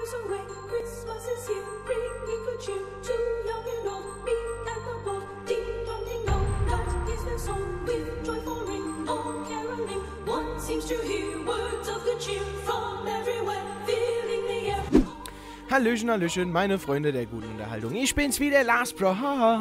goes away, Christmas is here, bringing good cheer to young and old, meek and the bold. Ding dong ding dong, that is their song, with joyful ring, all caroling. One seems to hear words of good cheer from everywhere, filling the air. Hallöchen, Hallöchen, meine Freunde der guten Unterhaltung. Ich bin's wieder, Lars Prophet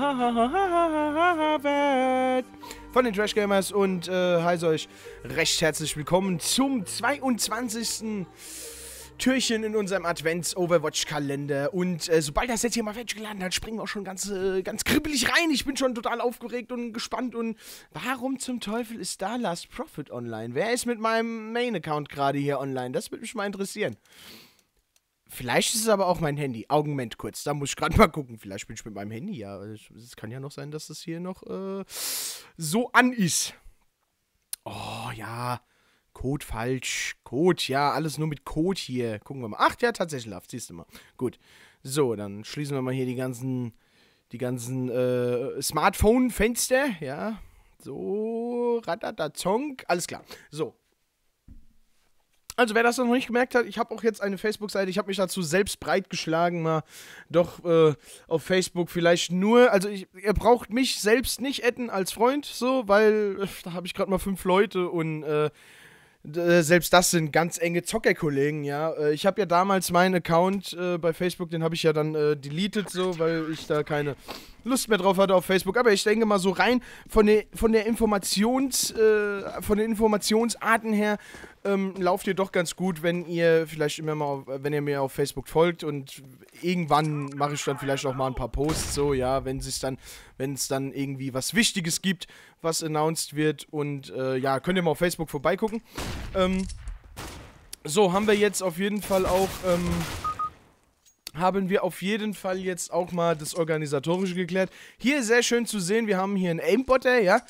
von den Trash Gamers und heiße euch recht herzlich willkommen zum 22. Türchen in unserem Advents-Overwatch-Kalender. Und sobald das jetzt hier mal fertig geladen hat, springen wir auch schon ganz kribbelig rein. Ich bin schon total aufgeregt und gespannt. Und warum zum Teufel ist da Last Prophet online? Wer ist mit meinem Main-Account gerade hier online? Das würde mich mal interessieren. Vielleicht ist es aber auch mein Handy. Augenmoment kurz, da muss ich gerade mal gucken. Vielleicht bin ich mit meinem Handy, ja. Es kann ja noch sein, dass das hier noch so an ist. Oh, ja. Code falsch. Code, ja, alles nur mit Code hier. Gucken wir mal. Ach, ja, tatsächlich, siehst du mal. Gut. So, dann schließen wir mal hier die ganzen Smartphone-Fenster, ja. So, ratatazonk. Alles klar. So. Also, wer das noch nicht gemerkt hat, ich habe auch jetzt eine Facebook-Seite, ich habe mich dazu selbst breitgeschlagen, mal doch auf Facebook vielleicht nur, also ihr braucht mich selbst nicht adden als Freund, so, weil da habe ich gerade mal 5 Leute und selbst das sind ganz enge Zockerkollegen, ja. Ich habe ja damals meinen Account bei Facebook, den habe ich ja dann deleted, so, weil ich da keine Lust mehr drauf hatte auf Facebook. Aber ich denke mal so rein von den Informationsarten her lauft ihr doch ganz gut, wenn ihr vielleicht immer mal, wenn ihr mir auf Facebook folgt, und irgendwann mache ich dann vielleicht auch mal ein paar Posts, so, ja, wenn es dann irgendwie was Wichtiges gibt, was announced wird, und ja, könnt ihr mal auf Facebook vorbeigucken. So, haben wir jetzt auf jeden Fall auch, jetzt auch mal das Organisatorische geklärt. Hier sehr schön zu sehen, wir haben hier einen Aimbotter, ja.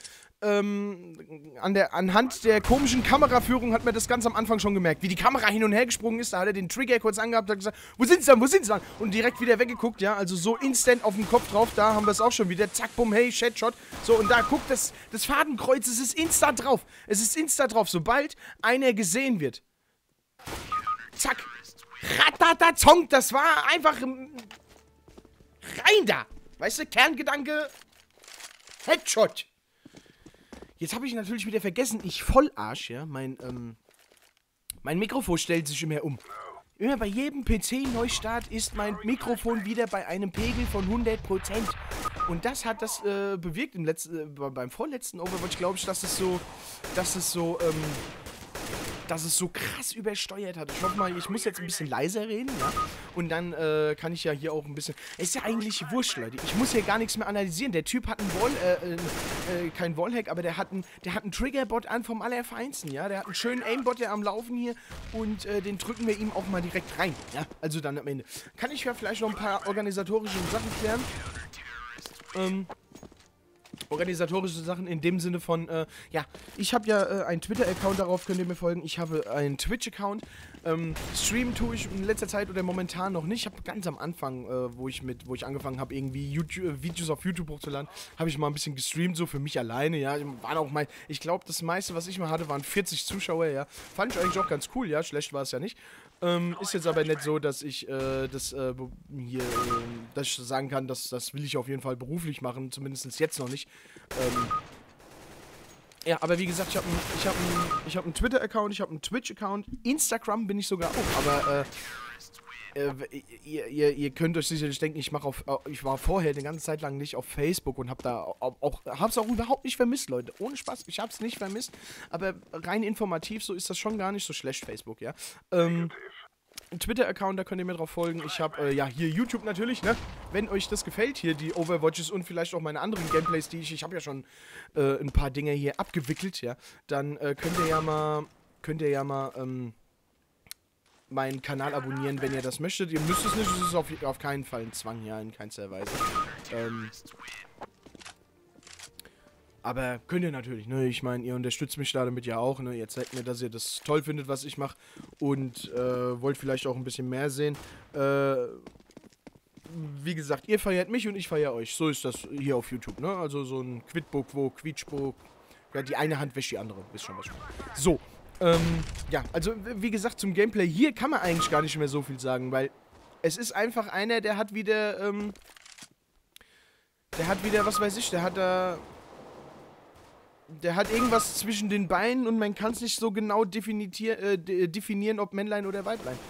Anhand der komischen Kameraführung hat man das ganz am Anfang schon gemerkt. Wie die Kamera hin und her gesprungen ist, da hat er den Trigger kurz angehabt, hat gesagt, wo sind sie dann? Und direkt wieder weggeguckt, ja, also so instant auf den Kopf drauf, da haben wir es auch schon wieder, zack, bumm, hey, Headshot. So, und da guckt das Fadenkreuz, es ist instant drauf. Sobald einer gesehen wird. Zack. Ratatazonk, das war einfach rein da. Weißt du, Kerngedanke, Headshot. Jetzt habe ich natürlich wieder vergessen, ich Vollarsch, ja, mein Mikrofon stellt sich immer um. Immer bei jedem PC-Neustart ist mein Mikrofon wieder bei einem Pegel von 100%. Und das hat das bewirkt beim vorletzten Overwatch, glaube ich, dass es so krass übersteuert hat. Ich hoffe mal, ich muss jetzt ein bisschen leiser reden, ja. Und dann kann ich ja hier auch ein bisschen... Ist ja eigentlich wurscht, Leute. Ich muss hier gar nichts mehr analysieren. Der Typ hat kein Wallhack, aber der hat einen Triggerbot an vom Allerfeinsten, ja. Der hat einen schönen Aimbot am Laufen hier, und den drücken wir ihm auch mal direkt rein, ja. Also dann am Ende. Kann ich ja vielleicht noch ein paar organisatorische Sachen klären? Organisatorische Sachen in dem Sinne von, ja, ich habe ja einen Twitter-Account, darauf könnt ihr mir folgen. Ich habe einen Twitch-Account. Streamen tue ich in letzter Zeit oder momentan noch nicht. Ich habe ganz am Anfang, wo ich angefangen habe, irgendwie Videos auf YouTube hochzuladen, habe ich mal ein bisschen gestreamt, so für mich alleine, ja. Ich glaube, das meiste, was ich mal hatte, waren 40 Zuschauer, ja. Fand ich eigentlich auch ganz cool, ja. Schlecht war es ja nicht. Ist jetzt aber nicht so, dass ich dass ich sagen kann, das will ich auf jeden Fall beruflich machen, zumindest jetzt noch nicht. Ja, aber wie gesagt, ich hab einen Twitter-Account, ich habe einen Twitch-Account, Instagram bin ich sogar auch, aber ihr könnt euch sicherlich denken, ich war vorher eine ganze Zeit lang nicht auf Facebook und hab's auch überhaupt nicht vermisst, Leute. Ohne Spaß, ich hab's nicht vermisst, aber rein informativ, so ist das schon gar nicht so schlecht, Facebook, ja. Ein Twitter-Account, da könnt ihr mir drauf folgen. Ich habe, ja, hier YouTube natürlich, ne? Wenn euch das gefällt, hier die Overwatches und vielleicht auch meine anderen Gameplays, ich habe ja schon ein paar Dinge hier abgewickelt, ja, dann könnt ihr ja mal meinen Kanal abonnieren, wenn ihr das möchtet. Ihr müsst es nicht, es ist auf keinen Fall ein Zwang, ja, in keinster Weise. Aber könnt ihr natürlich, ne? Ich meine, ihr unterstützt mich da damit ja auch, ne? Ihr zeigt mir, dass ihr das toll findet, was ich mache, und wollt vielleicht auch ein bisschen mehr sehen. Wie gesagt, ihr feiert mich und ich feiere euch. So ist das hier auf YouTube, ne? Also so ein Quidbo, Quietschbo. Ja, die eine Hand wäscht die andere. Wisst schon, was ich meine. So, ja, also wie gesagt, zum Gameplay hier kann man eigentlich gar nicht mehr so viel sagen, weil Es ist einfach einer, der hat wieder, was weiß ich, der hat irgendwas zwischen den Beinen und man kann es nicht so genau definieren, ob Männlein oder Weiblein.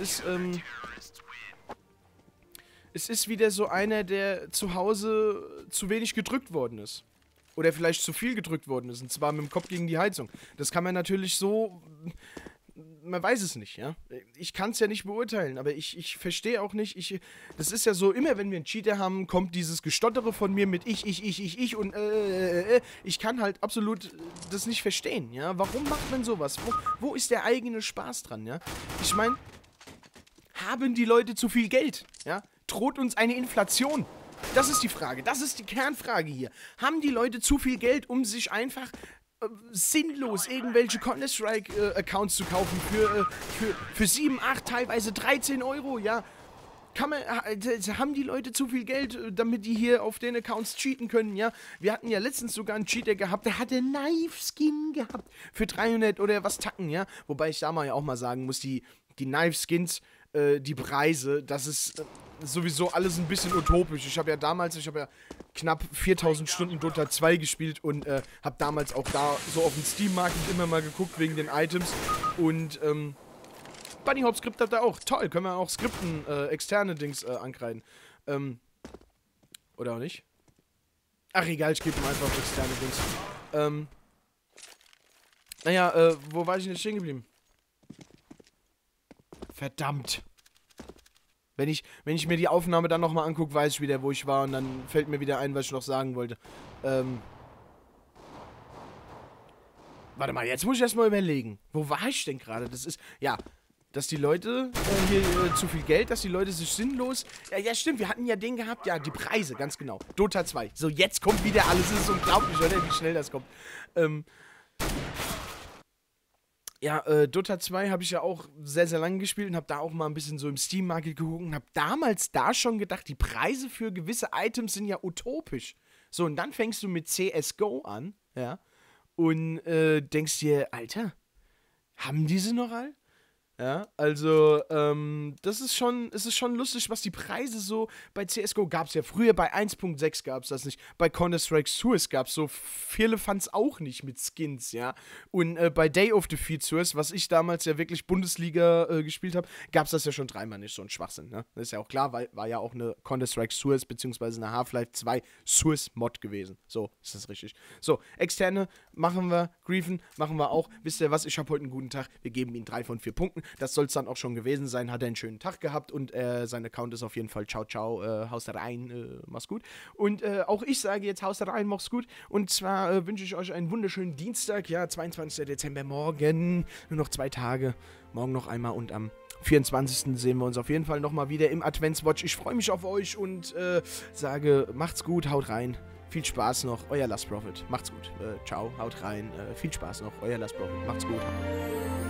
Es ist wieder so einer, der zu Hause zu wenig gedrückt worden ist. Oder vielleicht zu viel gedrückt worden ist, und zwar mit dem Kopf gegen die Heizung. Das kann man natürlich so... Man weiß es nicht, ja. Ich kann es ja nicht beurteilen, aber ich verstehe auch nicht, das ist ja so, immer wenn wir einen Cheater haben, kommt dieses Gestottere von mir mit ich und ich kann halt absolut das nicht verstehen, ja. Warum macht man sowas? Wo ist der eigene Spaß dran, ja? Ich meine, haben die Leute zu viel Geld, ja? Droht uns eine Inflation? Das ist die Frage, das ist die Kernfrage hier. Haben die Leute zu viel Geld, um sich einfach sinnlos irgendwelche Counter-Strike-Accounts zu kaufen für 7, 8, teilweise 13 Euro, ja? Haben die Leute zu viel Geld, damit die hier auf den Accounts cheaten können, ja? Wir hatten ja letztens sogar einen Cheater gehabt, der hatte Knife-Skin gehabt für 300 oder was Tacken, ja? Wobei ich da mal ja auch mal sagen muss, die Knife-Skins, die Preise, das ist sowieso alles ein bisschen utopisch. Ich habe ja knapp 4000 Stunden Dota 2 gespielt und habe damals auch da so auf dem Steam-Market immer mal geguckt wegen den Items und Bunny Hop Skript hat er auch. Toll, können wir auch Skripten, externe Dings ankreiden. Oder auch nicht? Ach egal, ich gebe ihm einfach externe Dings. Naja, wo war ich denn jetzt stehen geblieben? Verdammt. Wenn ich mir die Aufnahme dann nochmal angucke, weiß ich wieder, wo ich war und dann fällt mir wieder ein, was ich noch sagen wollte. Warte mal, jetzt muss ich erstmal überlegen. Wo war ich denn gerade? Das ist, ja, dass die Leute hier zu viel Geld, dass die Leute sich sinnlos... Ja, stimmt, wir hatten ja den gehabt, ja, die Preise, ganz genau. Dota 2. So, jetzt kommt wieder alles, es ist unglaublich, oder? Wie schnell das kommt. Ja, Dota 2 habe ich ja auch sehr, sehr lange gespielt und habe da auch mal ein bisschen so im Steam-Market geguckt und habe damals da schon gedacht, die Preise für gewisse Items sind ja utopisch. So, und dann fängst du mit CSGO an, ja, und denkst dir, Alter, haben diese noch all? Ja, also, es ist schon lustig, was die Preise so, bei CSGO gab es ja früher, bei 1.6 gab es das nicht, bei Counter-Strike Source gab es so viele Fans auch nicht mit Skins, ja, und bei Day of Defeat Source, was ich damals ja wirklich Bundesliga gespielt habe, gab es das ja schon dreimal nicht, so ein Schwachsinn, ne, das ist ja auch klar, weil war ja auch eine Counter-Strike Source, beziehungsweise eine Half-Life 2 Source-Mod gewesen, so, ist das richtig. So, externe machen wir, Griefen machen wir auch, wisst ihr was, ich habe heute einen guten Tag, wir geben ihm 3 von 4 Punkten. Das soll es dann auch schon gewesen sein. Hat er einen schönen Tag gehabt und sein Account ist auf jeden Fall ciao, ciao, haust rein, mach's gut. Und auch ich sage jetzt, haust rein, mach's gut. Und zwar wünsche ich euch einen wunderschönen Dienstag, ja, 22. Dezember, morgen, nur noch 2 Tage, morgen noch einmal und am 24. sehen wir uns auf jeden Fall nochmal wieder im Adventswatch. Ich freue mich auf euch und sage, macht's gut, haut rein. Viel Spaß noch, euer Last Prophet. Macht's gut. Ciao, haut rein. Viel Spaß noch, euer Last Prophet. Macht's gut.